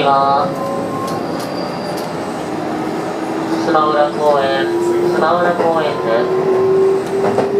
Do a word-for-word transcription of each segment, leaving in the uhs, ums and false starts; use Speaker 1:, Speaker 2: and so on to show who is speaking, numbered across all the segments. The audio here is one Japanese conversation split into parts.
Speaker 1: は須磨浦公園、須磨浦公園です。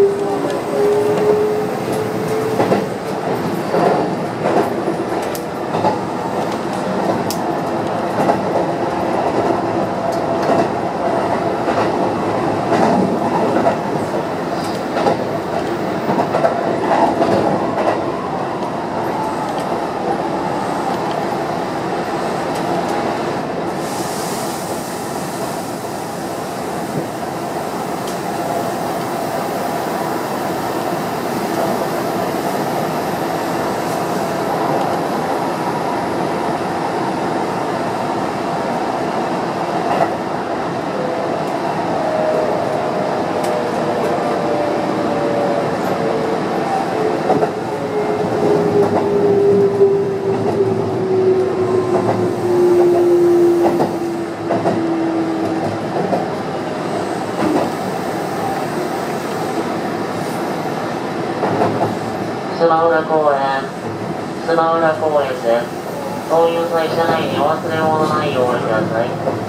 Speaker 1: 須磨浦公園、須磨浦公園です。そういう際、車内にお忘れ物ないようにください。